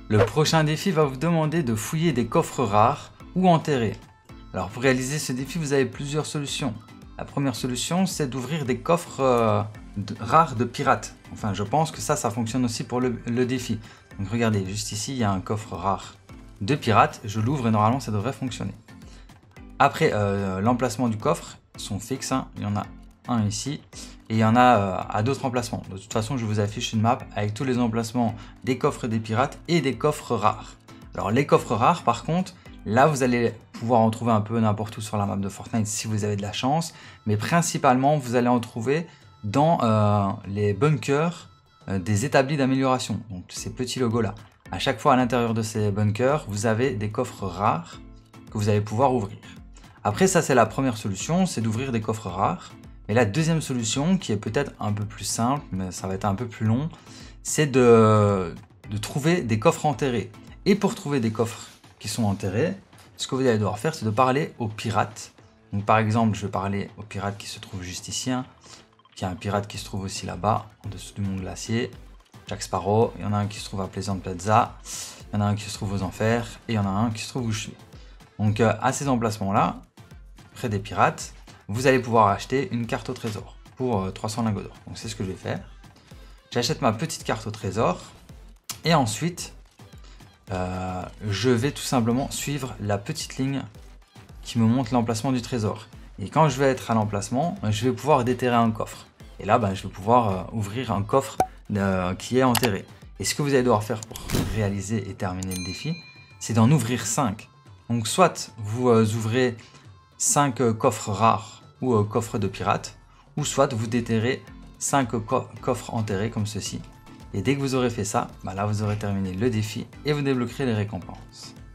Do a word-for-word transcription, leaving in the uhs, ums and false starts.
Le prochain défi va vous demander de fouiller des coffres rares ou enterrés. Alors pour réaliser ce défi, vous avez plusieurs solutions. La première solution, c'est d'ouvrir des coffres euh, de, rares de pirates. Enfin, je pense que ça, ça fonctionne aussi pour le, le défi. Donc regardez, juste ici, il y a un coffre rare de pirates. Je l'ouvre et normalement, ça devrait fonctionner. Après, euh, l'emplacement du coffre sont fixes. Hein. Il y en a un ici et il y en a euh, à d'autres emplacements. De toute façon, je vous affiche une map avec tous les emplacements des coffres des pirates et des coffres rares. Alors les coffres rares, par contre, là, vous allez pouvoir en trouver un peu n'importe où sur la map de Fortnite si vous avez de la chance. Mais principalement, vous allez en trouver dans euh, les bunkers euh, des établis d'amélioration. Donc ces petits logos-là. À chaque fois, à l'intérieur de ces bunkers, vous avez des coffres rares que vous allez pouvoir ouvrir. Après, ça, c'est la première solution, c'est d'ouvrir des coffres rares. Et la deuxième solution, qui est peut-être un peu plus simple, mais ça va être un peu plus long, c'est de, de trouver des coffres enterrés. Et pour trouver des coffres qui sont enterrés, ce que vous allez devoir faire, c'est de parler aux pirates. Donc par exemple, je vais parler au pirate qui se trouve juste ici. Hein. Il y a un pirate qui se trouve aussi là-bas, en dessous du mont glacier. Jack Sparrow. Il y en a un qui se trouve à Pleasant Plaza. Il y en a un qui se trouve aux enfers. Et il y en a un qui se trouve où je suis. Donc euh, à ces emplacements-là, près des pirates, vous allez pouvoir acheter une carte au trésor pour euh, trois cents lingots d'or. Donc c'est ce que je vais faire. J'achète ma petite carte au trésor. Et ensuite... Euh, je vais tout simplement suivre la petite ligne qui me montre l'emplacement du trésor. Et quand je vais être à l'emplacement, je vais pouvoir déterrer un coffre. Et là, ben, je vais pouvoir euh, ouvrir un coffre euh, qui est enterré. Et ce que vous allez devoir faire pour réaliser et terminer le défi, c'est d'en ouvrir cinq. Donc soit vous euh, ouvrez cinq euh, coffres rares ou euh, coffres de pirates, ou soit vous déterrez cinq co coffres enterrés comme ceci. Et dès que vous aurez fait ça, bah là vous aurez terminé le défi et vous débloquerez les récompenses.